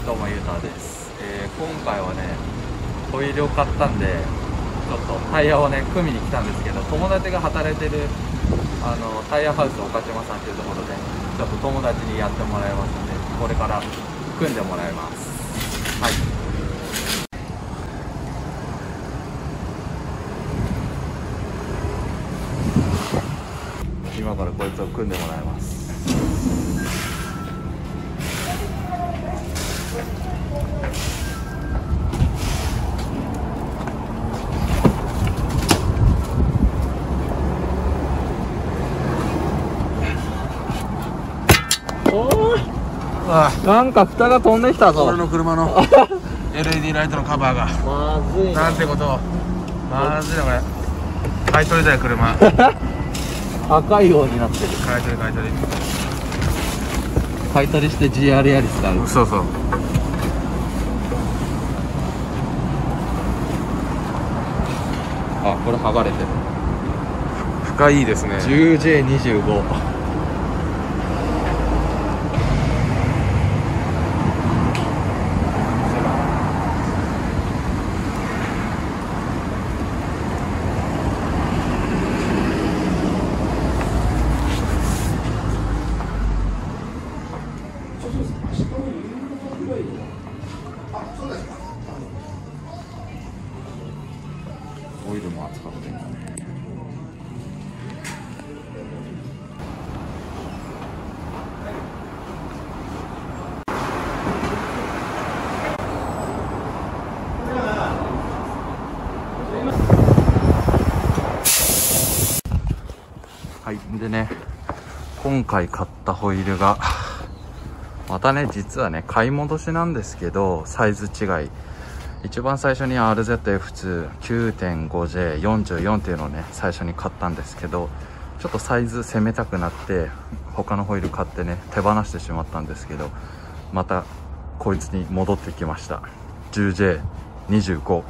どうもゆうたです。今回はねホイールを買ったんでちょっとタイヤをね組みに来たんですけど、友達が働いてるタイヤハウス岡島さんっていうところでちょっと友達にやってもらいますので、これから組んでもらいます。はい、今からこいつを組んでもらいます。なんか蓋が飛んできたぞ。 俺の車のLED ライトのカバーがまずいなんてこと。まずいなこれ。買い取りだよ車。 赤いようになってる。 買い取り買い取りして GR ヤリス買う。 そうそう。 あ、これ剥がれてる。 深いですね。 10J25。オイルも扱ってるんだね。はい、でね、今回買ったホイールがまたね、実はね買い戻しなんですけど、サイズ違い。一番最初に RZF2 9.5J44 っていうのをね最初に買ったんですけど、ちょっとサイズ攻めたくなって他のホイール買ってね手放してしまったんですけど、またこいつに戻ってきました。 10J25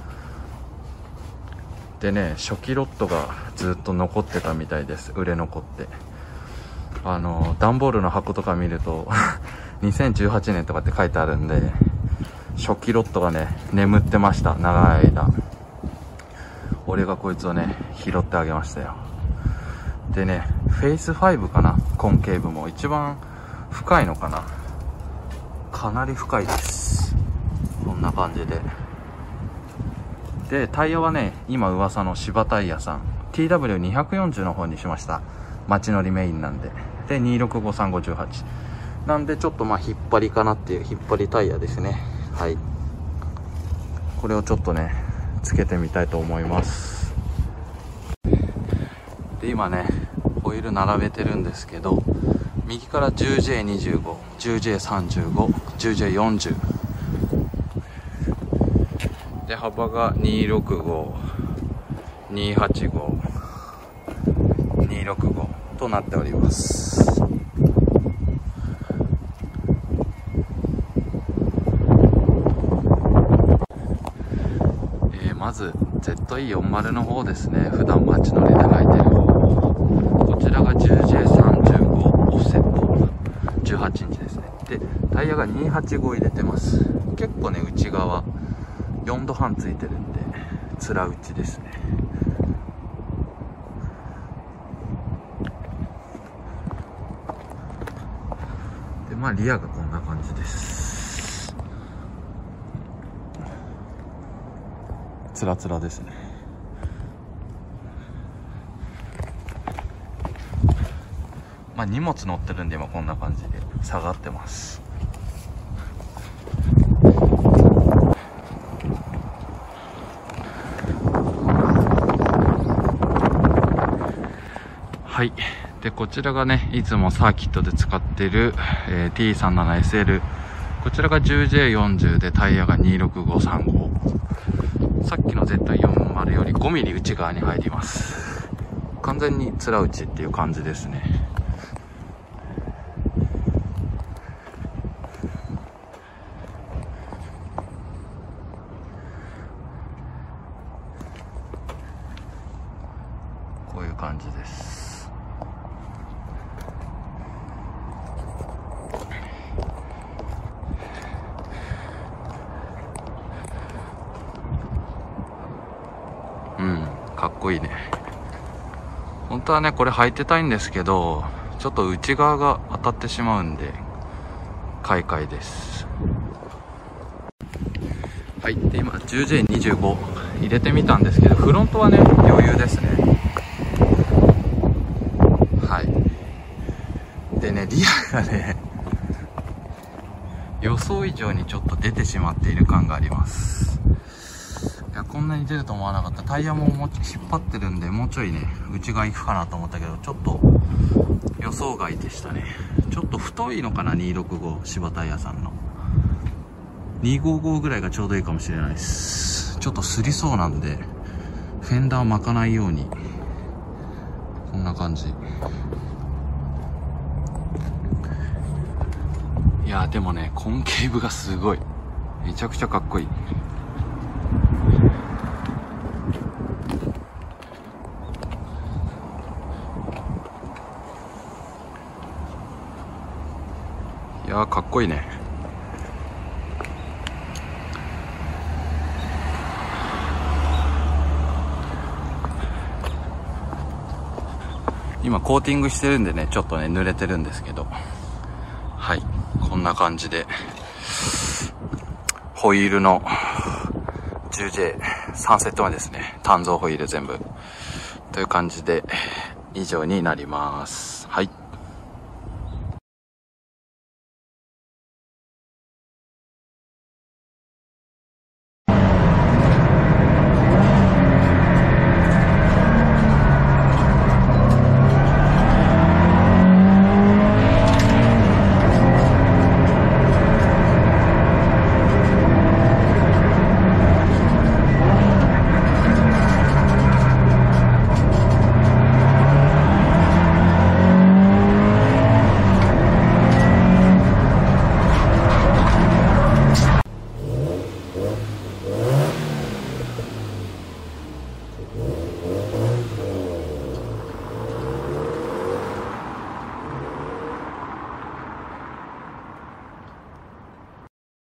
でね、初期ロットがずっと残ってたみたいです。売れ残って、段ボールの箱とか見ると2018年とかって書いてあるんで、初期ロットがね眠ってました。長い間俺がこいつをね拾ってあげましたよ。でね、フェイス5かな、根茎部も一番深いのかな。かなり深いです。こんな感じで。でタイヤはね、今噂の芝タイヤさん TW240 の方にしました。街乗りメインなんで。で265358なんで、ちょっとまあ引っ張りかなっていう引っ張りタイヤですね。はい、これをちょっとねつけてみたいと思います。で今ねホイール並べてるんですけど、右から 10J25、10J35、10J40 で、幅が265、285、265となっております。まず ZE40 の方ですね。普段街乗りで履いてる方、こちらが 10J35 オフセット18インチですね。でタイヤが285入れてます。結構ね内側4度半ついてるんで面打ちですね。でまあリアがこんな感じです。つらつらですね。まあ荷物乗ってるんで今こんな感じで下がってます。はい、でこちらがねいつもサーキットで使ってる、T37SL。 こちらが 10J40 でタイヤが26535。さっきの Z40 より 5mm 内側に入ります。完全に面打ちっていう感じですね。こういう感じです。 こいいね。本当はねこれ履いてたいんですけど、ちょっと内側が当たってしまうんで買い替えです。はい。で今 10J25 入れてみたんですけど、フロントはね余裕ですね。はい。でねリアがね予想以上にちょっと出てしまっている感があります。いやこんなに出ると思わなかった。タイヤももう引っ張ってるんで、もうちょいね内側行くかなと思ったけど、ちょっと予想外でしたね。ちょっと太いのかな、265芝タイヤさんの255ぐらいがちょうどいいかもしれないです。ちょっとすりそうなんでフェンダー巻かないように、こんな感じ。いやでもねコンケーブがすごい、めちゃくちゃかっこいい。いやーかっこいいね。今コーティングしてるんでねちょっとね濡れてるんですけど、はいこんな感じでホイールの 10J3 セット目ですね。単造ホイール全部という感じで以上になります。はい。